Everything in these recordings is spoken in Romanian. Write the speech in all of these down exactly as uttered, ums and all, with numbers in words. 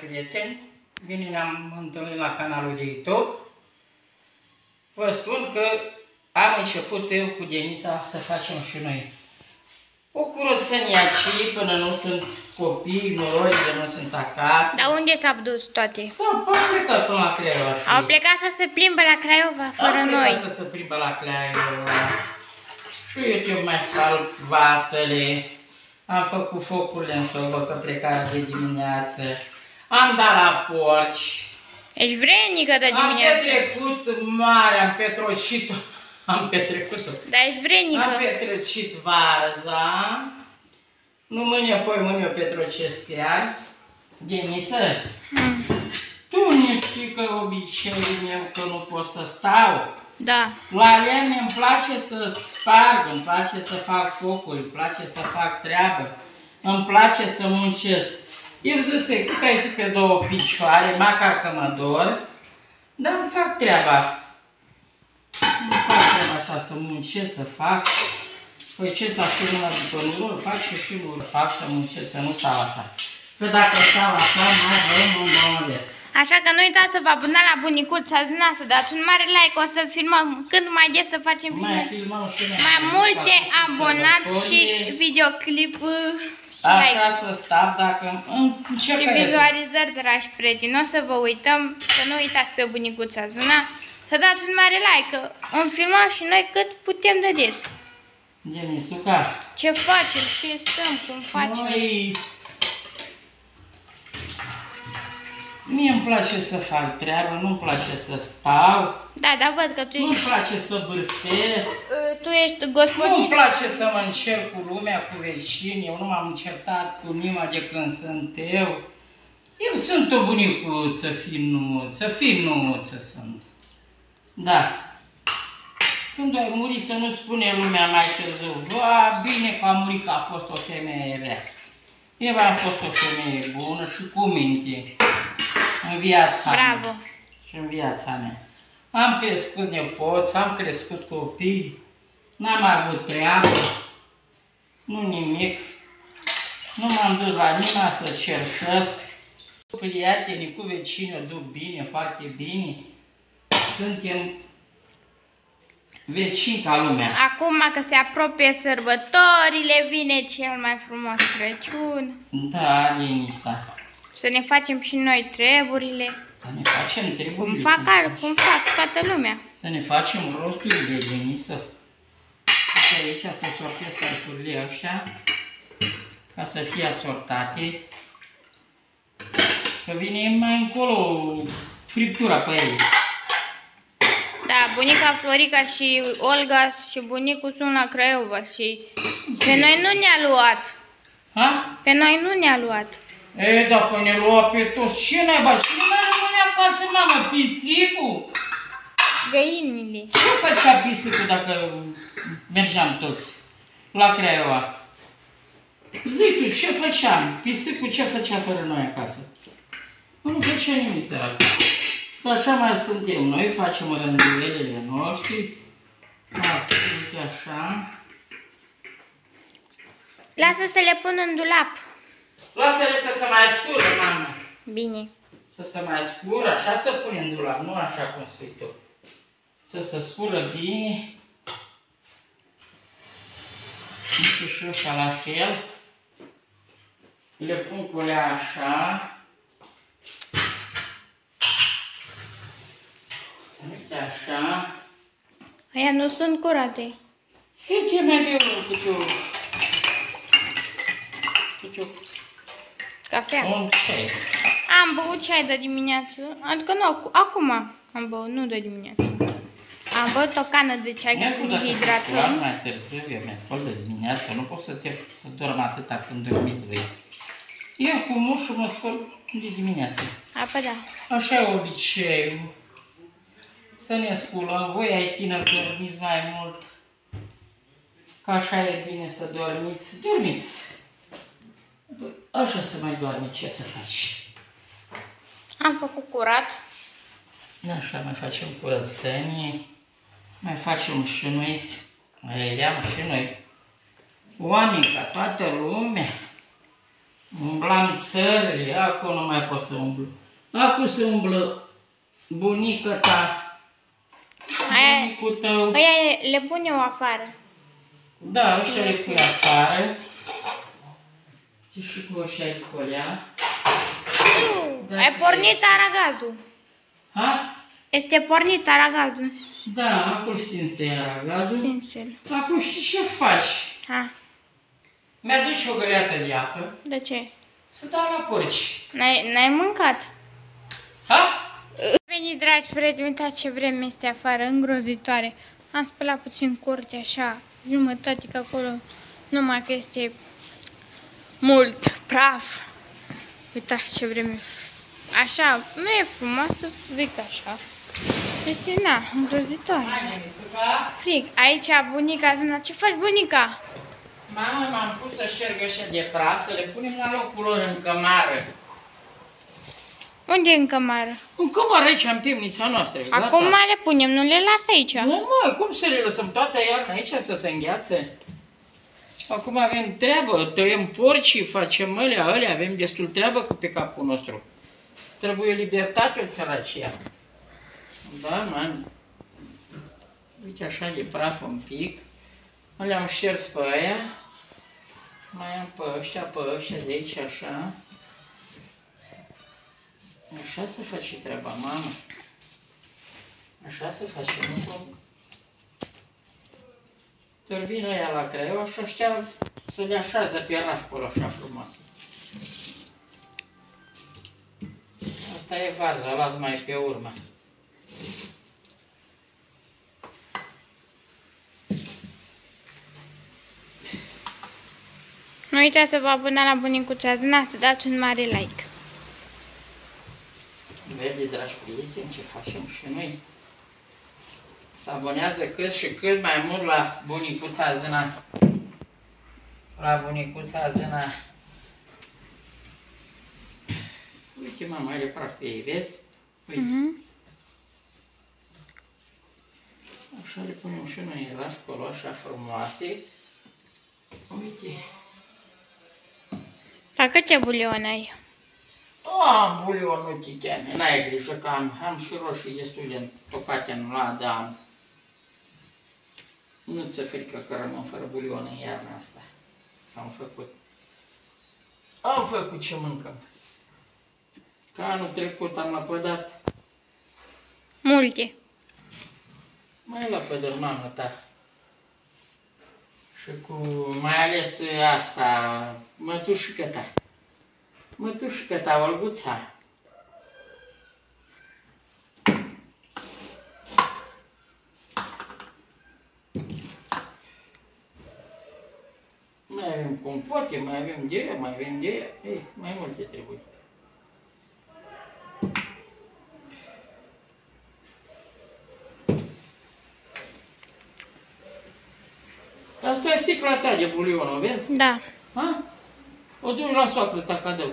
prieteni, bine ne-am întâlnit la canalul de YouTube. Vă spun că am început eu cu Denisa să facem și noi o curățenie aici, până nu sunt copii, noroi, de nu sunt acasă. Dar unde s-au dus toate? S-au plecat până la Craiova. Au plecat să se plimbe la Craiova, fără Au noi. plecat să se plimbă la Craiova. Și eu mai spal vasele. Am făcut focurile în sobă, că plecarea de dimineață. Am dat la porci. Ești vrenică de dimineață. Am petrecut mare, am petrocit, am petrecut-o. Dar ești vrenică. Am petrecit varza. Nu mâine, apoi mâine o petrocesc iar. Denisă, Hmm. tu nu știi că obiceiul meu că nu pot să stau. Da. La lemne îmi place să sparg, îmi place să fac focuri, îmi place să fac treabă, îmi place să muncesc. Eu zise, tu că ai fi pe două picioare, măcar că mă dor, dar îmi fac treaba. Nu fac treaba așa, să muncesc, să fac. Păi ce să aștept numai după nu, fac și și nu fac, să muncesc, să nu stau așa. Că dacă stau așa, mai rău, nu mă molesc. Așa că nu uitați să vă abonați la Bunicuța Zâna, să dați un mare like, o să filmăm cât mai des să facem mai, filmăm și noi mai multe abonați și videoclip și așa like. să stau dacă încerc Și vizualizări, dragi prieteni, o să vă uităm, să nu uitați pe Bunicuța Zâna, să dați un mare like, că îmi filmăm și noi cât putem de des. Denisuca, Ce facem, ce stăm, cum facem. noi... Mie îmi place să fac treabă, nu-mi place să stau, Da, dar văd că tu nu-mi ești, place să bârfesc, tu ești nu-mi gospodin. place să mă încerc cu lumea, cu vecinii, eu nu m-am încertat cu nimeni de când sunt eu. Eu sunt o bunicuță, finuță, finuță sunt. Da. Când ai murit să nu spune lumea mai târziu, va, bine că a murit, că a fost o femeie rea. Eu am fost o femeie bună și cu minte în viața Bravo. mea. Și în viața mea. Am crescut nepoți, am crescut copii, n-am avut treabă, nu nimic. Nu m-am dus la nimeni să cerșesc. Cu prietenii, cu vecinii, o duc bine, foarte bine. Suntem vecini ca lumea. Acum că se apropie sărbătorile, vine cel mai frumos Crăciun. Da, Denisa. Să ne facem și noi treburile. Să ne facem Cum treburile. fac, să, al, cum fac toată lumea. să ne facem rosturile, Denisa. Și aici să sortez carturile ăștia, ca să fie asortate. Că vine mai încolo friptura pe ele. Da, bunica Florica și Olga și bunicul sunt la Craiova și pe noi nu ne-a luat. Ha? Pe noi nu ne-a luat. E, dacă ne lua pe toți, ce naiba? Cine mai rămâne acasă, mamă? Pisicul? Găinile. Ce făcea pisicul dacă mergeam toți la Craiova? Zic tu, ce făceam? Pisicul ce făcea fără noi acasă? Nu făcea nimic, sărac. Așa mai suntem noi, facem rânduielile noștri. Uite așa. Lasă să le pun în dulap. Lasă-le să se mai scură, mamă. Bine. Să se mai scură, așa să pune în dulap, nu așa cum spui tu. Să se scură bine. Uite și ăștia la fel. Le pun cu lea așa. Uite așa. Aia nu sunt curate. Uite mai beau câte o... Câte o... Cafea. Un ceai. Am băut ceai de dimineață. Adică nu, acu- acum am băut, nu de dimineață. Am băut o cană de ceai ca să ne Sculat hidratăm. mai târziu, eu mi-am scos de dimineață, nu pot să, te, să dorm atâta când dormiți voi. Eu cu mușul mă scol de dimineață. Apă da. Așa e obiceiul. Să ne sculăm, voi ai tineri dormiți mai mult. Că așa e bine să dormiți. Dormiți. Așa să mai doarme, ce să faci? Am făcut curat. Așa mai facem curățenie. Mai facem și noi. Mai leam și noi. Oameni ca toată lumea. Umblam țările, acum nu mai pot să umblu. Acum se umblă bunica ta, bunicul tău. Aia le pun eu afară. Da, ăștia le pui afară. Și cu ăștia îi colea. Ai pornit aragazul. Ha? Este pornit aragazul. Da, acum stinse aragazul. Stinse-l. Acum știi ce faci? Ha. Mi-aduci o găleată de apă. De ce? Să dau la porci. N-ai mâncat? Ha? Veni, dragi prieteni, uitați ce vreme este afară, îngrozitoare. Am spălat puțin curtea, așa, jumătate, că acolo numai că este mult praf. Uitați ce vreme. Așa, nu e frumos să zic așa. Este, na, îngrozitoare. Frig. Aici bunica zâna. Ce faci, bunica? Mama, m-am pus să șterg așa de praf, să le punem la locul lor în cămară. Unde e în cămară? În cămară aici, în pivnița noastră. Acum mai le punem, nu le las aici. Nu, mă, cum să le lăsăm toată iarna aici să se îngheațe? Acum avem treabă, tăiem porcii, facem mălea, alea, avem destul treabă pe capul nostru. Trebuie libertate, o țăracia. Da, man. Uite așa de praf un pic. Le-am șters pe aia. Mai am pe ăștia, pe ăștia de aici, așa. Așa se face treaba, mamă. Așa se face, nu cum... Târvin aia la creion și ăștia să le așează pe raf acolo, așa frumoasă. Asta e varza, o las mai pe urmă. Nu uitați să vă abonați la Bunicuța Zâna, să dați un mare like. Vede, dragi prieteni, ce facem și noi. Se abonează cât și cât mai mult la Bunicuța Zâna. La Bunicuța Zâna. Uite, mă, mai are praf pe ei, vezi? Uite. Mm-hmm. Așa le punem și noi în raf acolo, așa frumoase. Uite. Dar câte bulion ai? Am bulion, nu te teme, n-ai grijă că am, am și roșii destul de tocate în ladă, am. Nu ți-e frică că rămân fără bulion în iarna asta. Am făcut. Am făcut ce mâncăm. Ca anul trecut am lapădat. Multe. Mai lapădă mama ta. Și cu, mai ales asta, mătușică ta. Mătușică ta, Olguța. Mai avem compote, mai avem de aia, mai avem de aia. Ei, mai multe trebuie. Asta e sticla ta de bulion, o vezi? Da. Ha? O duci la soacră ta cadou.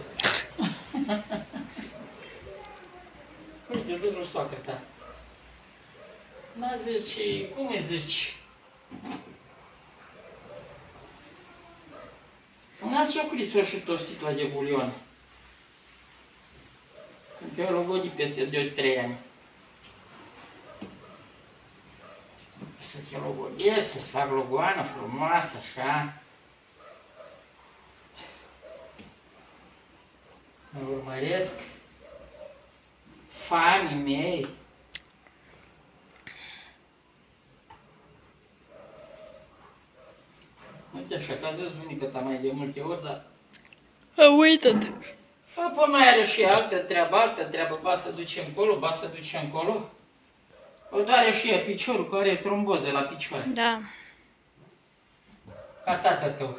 Uite, duci la soacră ta. N-a zici, cum îi zici? N-a socrit-o și tot sticla de bulion. Când pe-o logodi peste doi trei ani. Să te logodesc, să-ți fac logoană frumoasă, așa. Mă urmăresc fanii mei. Uite așa, că a zis bunica ta mai de multe ori, dar... Am uitat. Apoi mai are și altă treabă, altă treabă, ba să duce încolo, ba să duce încolo. O doare și ea piciorul, că are tromboză la picioare. Da. Ca tatăl tău.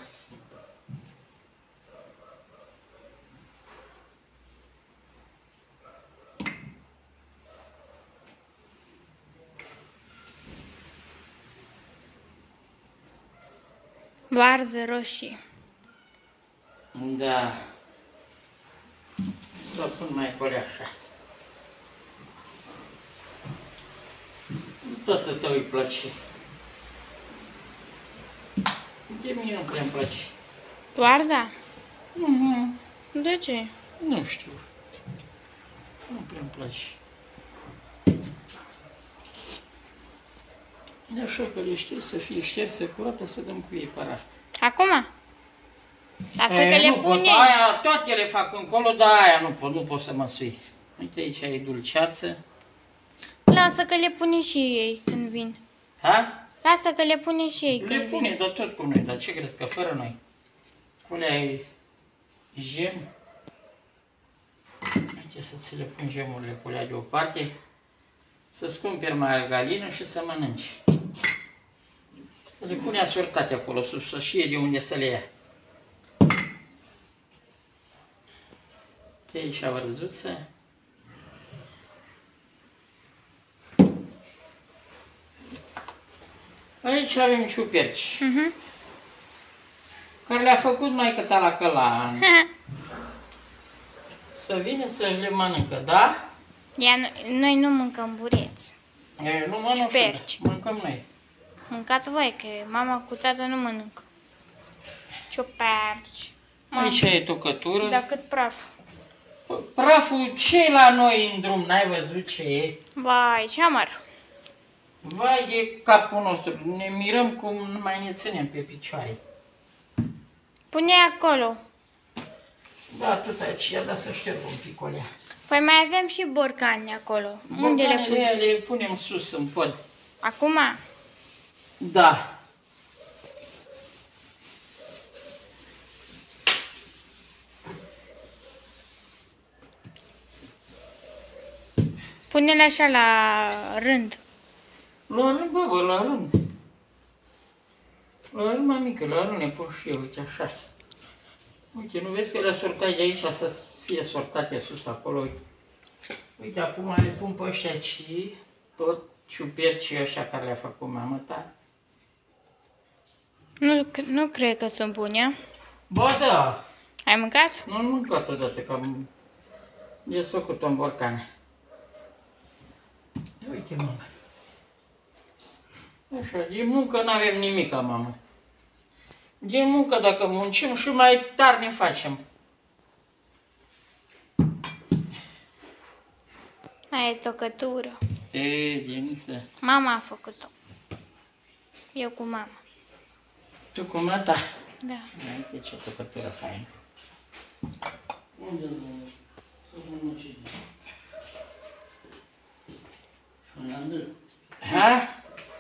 Varză roșii. Da. Să pun mai acolo așa. Tot tău îi place. De mine nu prea îmi place. Varză? Mhm. De ce? Nu știu. Nu prea-mi place. Așa că le știu să fie șterse cu apă, să dăm cu ei paraf. Acum? Lasă că E, le nu pot, pune. aia, toate le fac încolo, dar aia nu pot, nu pot să mă sui. Uite, aici e dulceață. Lasă că le pune și ei când vin. Ha? Lasă că le pune și ei Le când pune, vin. dar tot cu noi, dar ce crezi că fără noi? Pune ai gem. Aici să ți le pun gemurile cu alea deoparte. Să-ți cumperi margarină și să mănânci. Le pune asortate acolo sus, să știe de unde să le ia. Ce aici vărzuță. Aici avem ciuperci, Mhm. care le-a făcut maică ta la Călan. Să vină să-și le mănâncă, da? Ia, n- noi nu mâncăm bureți. E, nu mănânc, Ciuperci. mâncăm noi. Mâncați voi, că mama cu tata nu mănâncă. Ciuperci. Aici e tocătură. Da cât praf. Praful ce la noi în drum, n-ai văzut ce e? Vai, ce amar. Vai de capul nostru, ne mirăm cum nu mai ne ținem pe picioare. Pune acolo. Da, tot aici, ia da să șterg un pic olea. Păi mai avem și borcani acolo. Unde le Borcanele pune? le punem sus în pod. Acum? Da. Pune-le așa la rând. La rând, bă, bă, la rând. La rând, mamică, la rând ne pun și eu, uite așa. Uite, nu vezi că le sortai de aici să fie sortate sus acolo, uite. Uite, acum le pun pe ăștia aici, tot ciupercii ăștia care le-a făcut mama ta. Nu, nu cred că sunt bune. Ba da, Ai mâncat? nu am mâncat odată, că am desfăcut-o în borcană. Uite, mama. Așa, din muncă n-avem nimica, mamă. Din muncă, dacă muncim, și mai tare ne facem. Aia e tocătură. E, Denisa. Mama a făcut-o. Eu cu mama. Tu cu mata? Da. Uite ce tocătură faină. Unde Ha?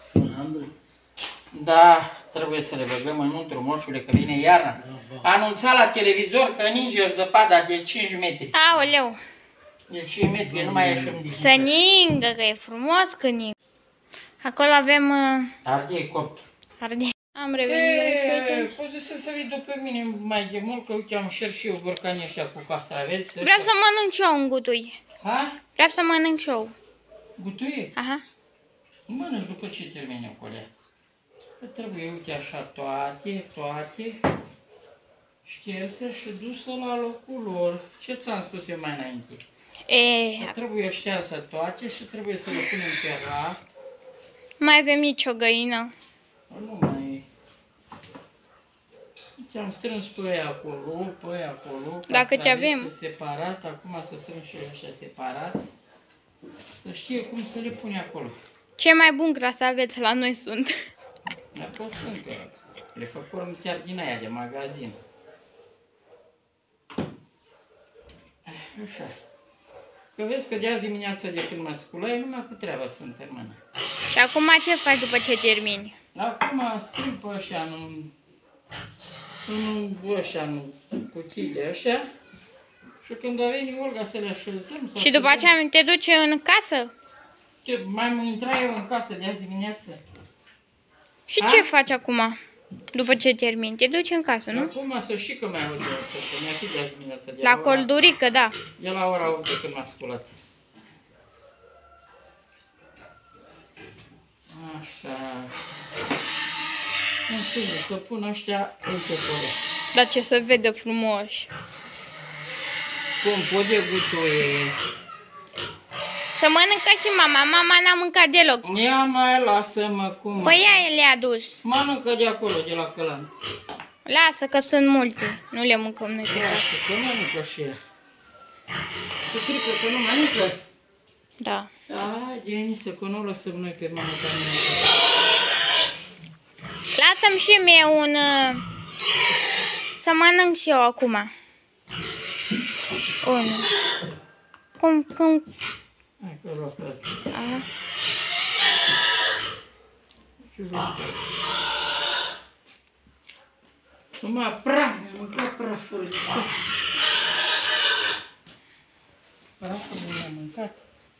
Da, trebuie să le băgăm înăuntru, moșule, că vine iarna. Anunța la televizor că ninge zăpada de cinci metri. Aoleu! De cinci metri, nu mai ieșim din... Să ningă, că e frumos că ningă. Acolo avem uh, Ardei copt. ardei. Am revenit. E, poți să se vii după mine mai de mult, că uite am șers și eu borcanii ăștia cu castraveți. Vreau să mănânc și eu un gutui. Ha? Vreau să mănânc și eu. Gutuie? Aha. Mănânci după ce termini acolo. Că trebuie, uite așa, toate, toate, șterse și dusă la locul lor. Ce ți-am spus eu mai înainte? E, Că trebuie ștearsă toate și trebuie să le punem pe raft. mai avem nicio găină. Nu mai... Uite, am strâns pe aia acolo, pe aia acolo. Dacă te avem. Separat, acum să strâng și ăștia separați. Să știe cum să le pune acolo. Ce mai bun castraveți la noi sunt. Dar pot spun că le făcurăm chiar din aia de magazin. Așa. Că vezi că de azi dimineața de când mă sculai, numai cu treaba sunt în mână. Și acum ce faci după ce termini? Acum strâng pe ăștia în, în ăștia, în cutiile ăștia. Și când a venit Olga să le așezăm... Și după aceea te duci în casă? Ce, mai mă intra eu în casă de azi dimineață. Și A? ce faci acum? După ce termini? Te duci în casă, nu? Acum să știi că mi-a avut de că mi-a fi de azi dimineață. De La ora- coldurică, da. E la ora opt de când m-a sculat. Așa. În fine, să pun ăștia în căpăre. Dar ce să vede frumoși. Pun pot de gutoie. Să mănâncă și mama. Mama n-a mâncat deloc. Ia mai lasă-mă cum. Păi ea le-a dus. Mănâncă de acolo, de la Călan. Lasă că sunt multe. Nu le mâncăm noi pe toate. Lasă, că nu mănâncă și ea. Cu frică că nu mănâncă? Da. Da, Denisa, că nu o lăsăm noi pe mama ta mea. Lasă-mi și mie un... uh, Să mănânc și eu acum. Un... Cum, cum... Hai că rost asta. Aha. Ce rost asta? Numai praf, mi-am mâncat praful. Praful nu mi-am mâncat.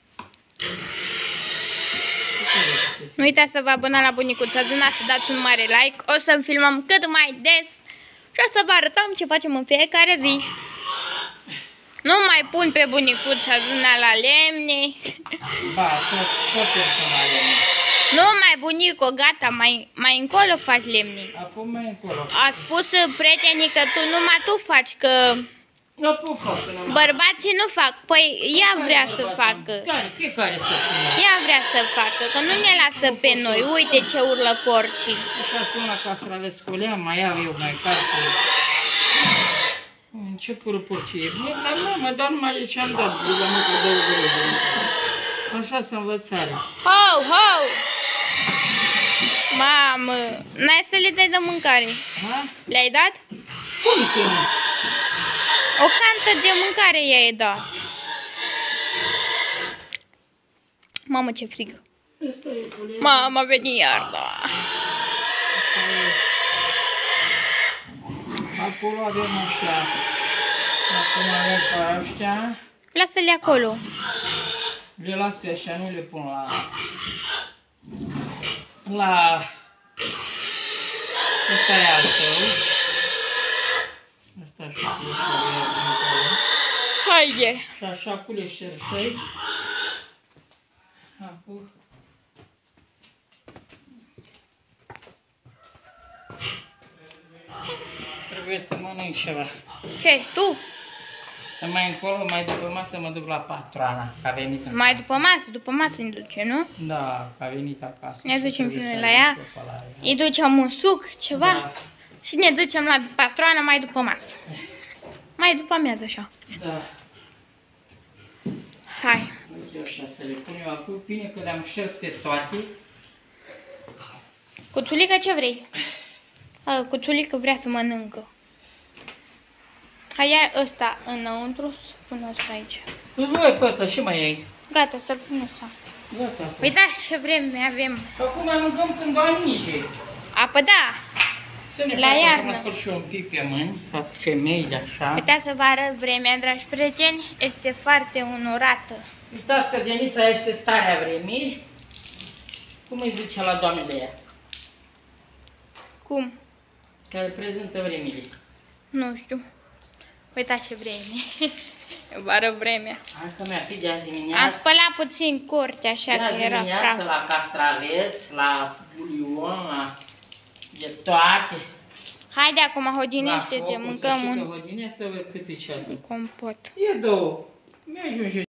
Nu uitați să vă abonați la Bunicuța Zâna, să dați un mare like. O să filmăm cât mai des și o să vă arătăm ce facem în fiecare zi. Nu mai pun pe Bunicuța Zâna la lemne. Ba, tot, tot personal lemne. Nu mai, bunico, gata, mai, mai încolo faci lemne. Acum mai încolo. A spus prietenii că tu numai tu faci, că Eu pot fac până la... bărbații nu fac. Păi ea vrea să facă. Care, fiecare să pună. Ea vrea să facă, că nu ne lasă pe noi. Uite ce urlă porcii. Așa sună castraveți cu lea, mai iau eu mai carcă. Ce pură porcie? Bine, dar mamă, dar numai de ce-am dat la măcă două grăzi. Așa-s învățare. Ho, ho! Mamă, n-ai să le dai de mâncare. Ha? Le-ai dat? Cum să nu? O cantă de mâncare i-ai dat. Mamă, ce frigă. Asta e cu lea. Mama, a venit iarna. Acolo avem ăștia. Acum avem pe ăștia. Lasă-le acolo. Le las pe așa, nu le pun la... La... Ăsta e altul. Ăsta și fie să acolo. Haide. Și așa cu le șerșei. Acum... Trebuie să mănânc ceva. Ce, tu? Mai încolo, mai după masă, mă duc la patroana, că a venit în Mai casă. după masă, după masă ne duce, nu? Da, că a venit acasă. Ne și ducem trebuie și noi să la le ea. duc pe la ea. Îi ducem un suc, ceva. Da. Și ne ducem la patroană mai după masă. Mai după amiază, așa. Da. Hai. Uite așa, să le pun eu acum. Bine că le-am șers pe toate. Cuțulică, ce vrei? A, cuțulică vrea să mănâncă. Hai, ia ăsta înăuntru, să pun ăsta aici. Nu voi pe ăsta, ce mai ai? Gata, să-l pun ăsta. Gata. Păi da, ce vreme avem. Acum mai mâncăm când o ninge. Apă, da. Să ne La facă să iarnă. mă scol și eu un pic pe mâini, ca femeile așa. Uitați să vă arăt vremea, dragi prieteni. Este foarte onorată. Uitați că Denisa este starea vremii. Cum îi zice la doamnele ea? Cum? Care prezintă vremile. Nu știu. Uitați ce vreme. Vă arăt vremea. Hai că mi-a fi de azi Am dimineață. spălat puțin curtea, așa De că azi era dimineață praf. la castraveți, la bulion, la de toate. Haide acum, La hodinește-te, focul, mâncăm să știi că un hodine să văd cât e ceasul. compot. E două. Mi-ajunge